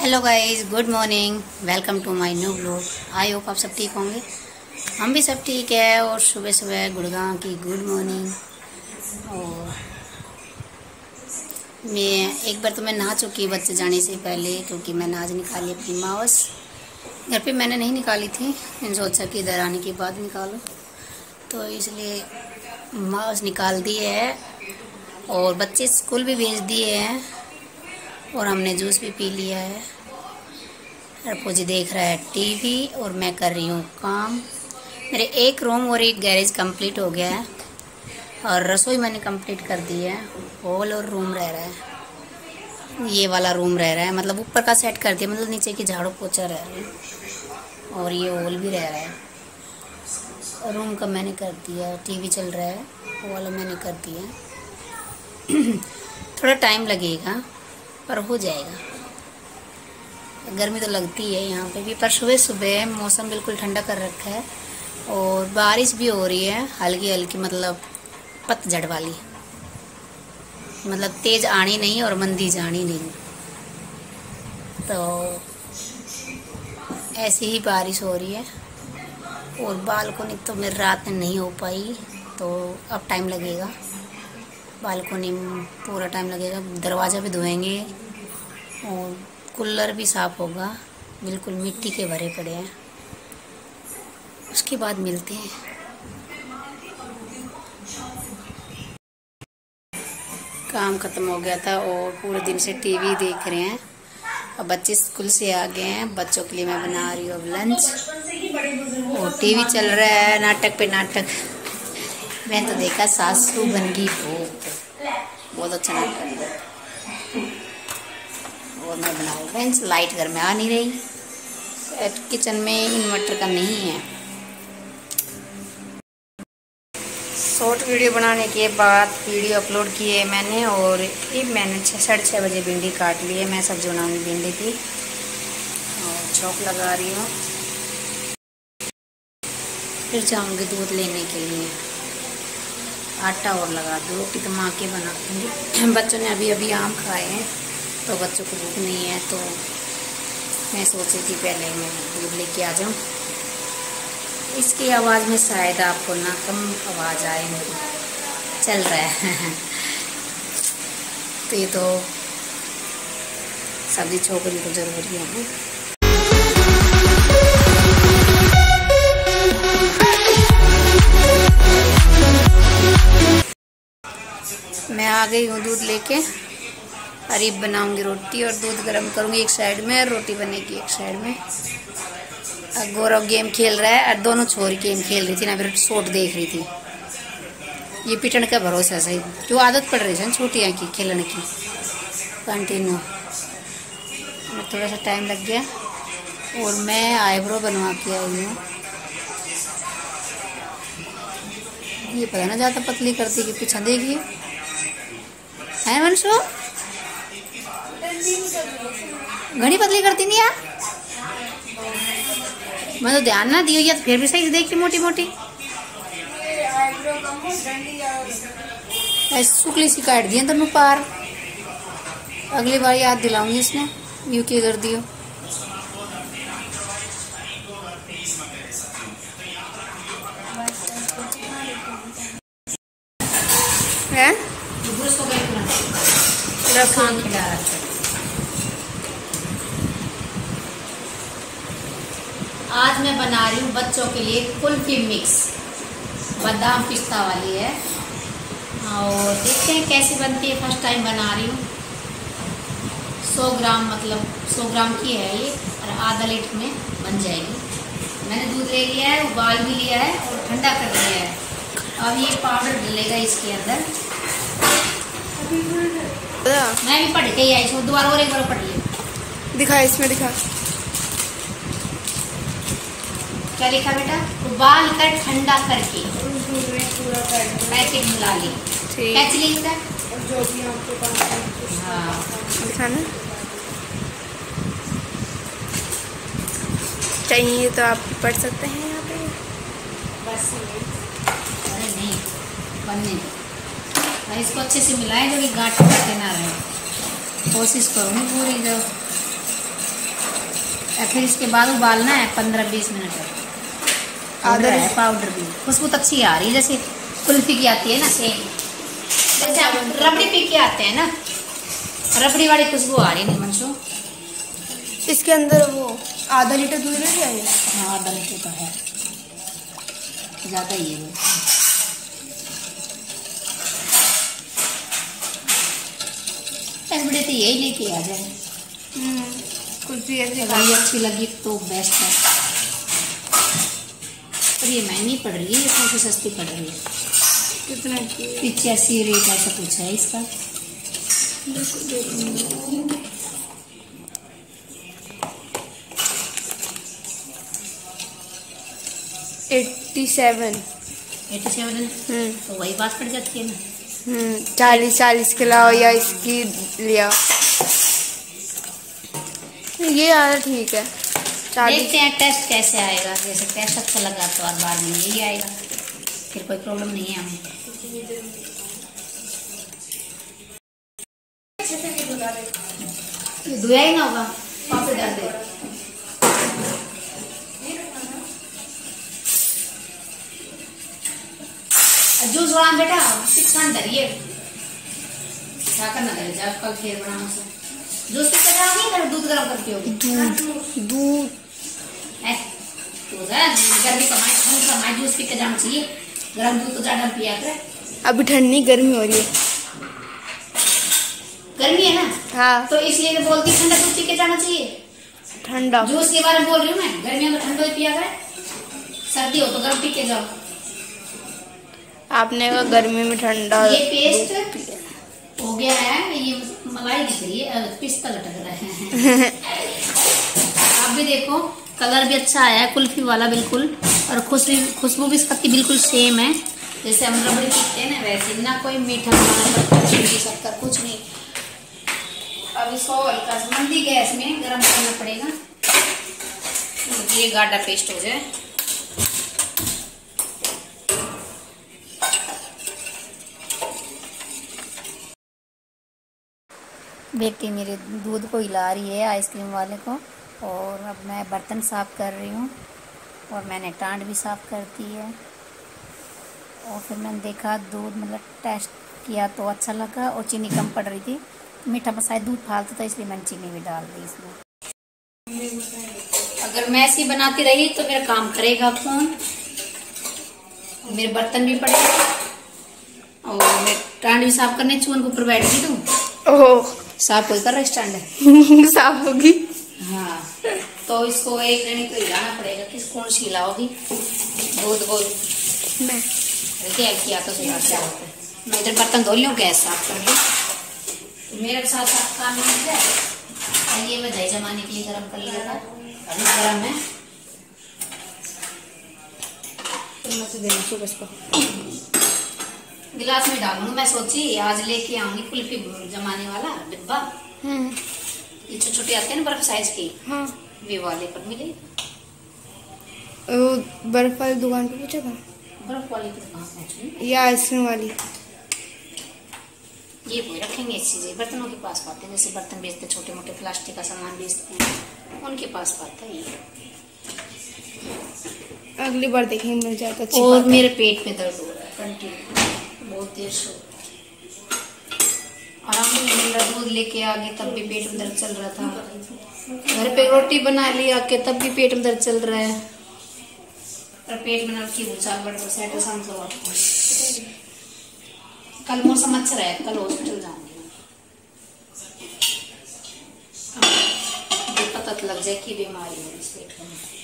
Hello guys, good morning. Welcome to my new blog. I hope आप सब ठीक होंगे। हम भी सब ठीक है। और सुबह सुबह गुड़गांव की गुड मॉर्निंग। और मैं एक बार तो मैं नहा चुकी बच्चे जाने से पहले, क्योंकि मैंने आज निकाली अपनी मावस। घर पे मैंने नहीं निकाली थी, मैंने सोचा कि इधर आने के बाद निकालूं, तो इसलिए मावस निकाल दी है। और बच्चे स्कूल भी भेज दिए हैं और हमने जूस भी पी लिया है। अर्पुजी देख रहा है टीवी और मैं कर रही हूँ काम। मेरे एक रूम और एक गैरेज कंप्लीट हो गया है और रसोई मैंने कंप्लीट कर दी है। हॉल और रूम रह रहा है, ये वाला रूम रह रहा है, मतलब ऊपर का सेट कर दिया, मतलब नीचे की झाड़ू पोछा रह रहा है। और ये हॉल भी रह रहा है। रूम का मैंने कर दिया, टीवी चल रहा है, वो वाला मैंने कर दिया। थोड़ा टाइम लगेगा पर हो जाएगा। गर्मी तो लगती है यहाँ पे भी, पर सुबह सुबह मौसम बिल्कुल ठंडा कर रखा है और बारिश भी हो रही है हल्की हल्की, मतलब पतझड़ वाली, मतलब तेज आनी नहीं और मंदी जानी नहीं। तो ऐसी ही बारिश हो रही है। और बालकोनी तो मेरी रात में नहीं हो पाई, तो अब टाइम लगेगा। बालकोनी में पूरा टाइम लगेगा। दरवाज़ा भी धोएंगे और कूलर भी साफ़ होगा, बिल्कुल मिट्टी के भरे पड़े हैं। उसके बाद मिलते हैं। काम ख़त्म हो गया था और पूरे दिन से टीवी देख रहे हैं। अब बच्चे स्कूल से आ गए हैं, बच्चों के लिए मैं बना रही हूँ अब लंच। और टीवी चल रहा है, नाटक पे नाटक। मैं तो देखा सासू बन गई बहुत अच्छा नाटक है। और मैं बनाऊँ फ्रेंड्स, लाइट घर में आ नहीं रही, किचन में इन्वर्टर का नहीं है। शॉर्ट वीडियो बनाने के बाद वीडियो अपलोड किए मैंने, और फिर मैंने 6:30 बजे भिंडी काट ली है। मैं सब्जी बनाऊंगी भिंडी की और चौक लगा रही हूँ। फिर जाऊंगी दूध लेने के लिए, आटा और लगा दूँ। रोटी तो माँ के बना दूँगी। बच्चों ने अभी अभी आम खाए हैं तो बच्चों को भूख नहीं है, तो मैं सोची थी पहले मैं दूध लेके आ जाऊँ। इसकी आवाज़ में शायद आपको ना कम आवाज़ आए, चल रहा है। तो ये तो सब्जी छोकरी तो ज़रूरी है। मैं आ गई हूँ दूध लेके। अरीब बनाऊंगी रोटी और दूध गर्म करूंगी एक साइड में, और रोटी बनेगी एक साइड में। गौरव गेम खेल रहा है और दोनों छोरी गेम खेल रही थी ना, फिर शॉट देख रही थी। ये पिटन का भरोसा सही, जो आदत पड़ रही है छोटियाँ की खेलने की कंटिन्यू। थोड़ा सा टाइम लग गया और मैं आईब्रो बनवा के आई हूँ। ये पता ना ज़्यादा पतली करती कि पीछा देखिए है मनसू, घनी पतली करती नहीं यार। मैं तो ध्यान ना दियो, या तो फिर भी सही से देखती मोटी मोटी। ऐसे सुखली सी काट दिया दोनों पार। अगली बार याद दिलाऊंगी इसने, यू के कर दियो। है आज मैं बना रही हूँ बच्चों के लिए कुल्फी मिक्स, बादाम पिस्ता वाली है। और देखते हैं कैसी बनती है, फर्स्ट टाइम बना रही हूँ। 100 ग्राम, मतलब 100 ग्राम की है ये, और आधा लीटर में बन जाएगी। मैंने दूध ले लिया है, उबाल भी लिया है और ठंडा कर लिया है। अब ये पाउडर डलेगा इसके अंदर। मैं भी पढ़ के आई इसको, दोबारा और एक बार पढ़ लिया। दिखा, इसमें दिखा क्या लिखा बेटा? उबाल कर ठंडा करके पैकेट मिला ली। कैच लिखा जो भी आपके पास। हाँ दिखाना चाहिए तो आप पढ़ सकते हैं यहाँ पे। बस अरे नहीं बनने, इसको अच्छे से मिलाएं जो कि गांठ काटे ना रहे। कोशिश करूँगी पूरी। जो और फिर इसके बाद उबालना है 15-20 मिनट तक। पाउडर है, पाउडर भी खुशबू तो अच्छी आ रही है, जैसे कुल्फी की आती है ना, सेम जैसे हम रबड़ी पी के आते हैं ना, रबड़ी वाली खुशबू आ रही है मनसू। इसके अंदर वो आधा लीटर दूध रह गया है। हाँ, आधा लीटर तो है, ज़्यादा ही है वो। बड़े तो यही लेके आ जाए, कुल्फी अगर ये अच्छी लगी तो बेस्ट है। पर ये महंगी पड़ रही है, इसमें से सस्ती पड़ रही है। कितना की? 85 रेट ऐसा कुछ है इसका। 87। तो वही बात पड़ जाती है ना। 40 के लाओ या इसकी लिया, ये आया ठीक है। 40। देखते हैं टेस्ट कैसे आएगा, जैसे टेस्ट अच्छा लगा तो और बाद में यही आएगा, फिर कोई प्रॉब्लम नहीं है हमें। ये धोया ही ना होगा, पापड़ डाल दे। जूस बना बेटा, छान धरिए, क्या करना है जब कल फिर बनाना से जूस पी के जाओगी या दूध गर्म करके होगी? दूध तो गर्मी का माइट, ठंड का माइट, जूस पी के जाना चाहिए। गर्म दूध तो ज्यादा पिया करे। अभी ठंडी गर्मी हो रही है। गर्मी है ना, हाँ, तो इसलिए मैं बोलती हूँ ठंडा दूध पी के जाना चाहिए। ठंडा जूस के बारे में बोल रही हूँ मैं, गर्मियों में ठंडा पिया करे, सर्दी हो तो गर्म पी के जाओ। आपने कहा गर्मी में ठंडा। ये पेस्ट हो गया है, ये मलाई दिख रही है, पिस्ता लटक रहा है। आप भी देखो, कलर भी अच्छा आया है कुल्फी वाला बिल्कुल, और खुशबू भी इसकी बिल्कुल सेम है जैसे हम रबड़ी पीते हैं ना, वैसे ना कोई मीठा शक्कर कुछ नहीं। अब इसको हल्का सा मंदी गैस में गर्म करना पड़ेगा, ये गाढ़ा पेस्ट हो जाए। बेटी मेरे दूध को हिला रही है आइसक्रीम वाले को, और अब मैं बर्तन साफ़ कर रही हूँ, और मैंने टांड भी साफ़ कर दी है। और फिर मैंने देखा दूध मतलब टेस्ट किया तो अच्छा लगा, और चीनी कम पड़ रही थी, मीठा मसाला दूध फालतू था इसलिए मैंने चीनी भी डाल दी इसमें। अगर मैं ऐसी बनाती रही तो मेरा काम करेगा कौन, मेरे बर्तन भी पड़ेगा, और मैं टांड भी साफ करने चून के ऊपर बैठ गई तू। ओह, साफ कोई कर रहा स्टैंड है। साफ होगी। हाँ, तो इसको एक जने को हिलाना पड़ेगा। कौन सी हिलाओगी? दूध बोल मैं क्या किया तो सही क्या होता है। मैं इधर बर्तन धो लूँ, गैस साफ कर लूँ, तो मेरे साथ साथ काम मिल जाए। ये मैं दही जमाने के लिए गर्म कर लिया था, अभी गर्म है, तो मैं से देना सुबह इसको गिलास में डालूंगी। मैं सोची आज लेके आऊंगी कुल्फी जमाने वाला डिब्बा, ये छोटे छोटे आते हैं ना बर्फ साइज की, हाँ, वे वाले पर मिले। बर्फ वाली दुकान पे पूछा था, बर्फ वाली पर कहाँ पहुँची? या आइसक्रीम वाली? ये कोई रखेंगे इस चीजें, बर्तनों के पास पाते हैं, जैसे बर्तन बेचते छोटे मोटे प्लास्टिक का सामान बेचते हैं, उनके पास पाता है ये। अगली बार देखेंगे मिल जाए तो अच्छी और बात है। मेरे पेट में दर्द हो रहा है कंटिन्यू, बहुत देर से आराम नहीं मिल रहा। दूध लेके आ गए तब भी पेट में दर्द चल रहा था, घर पे रोटी बना लिया के तब भी पेट में दर्द चल रहा है, और पेट में नलकी भूचा बढ़ सेट शांत हुआ। कल मौसम अच्छा है, कल हॉस्पिटल जाऊंगी, पता तो लग जाए कि बीमारी है इस पेट में।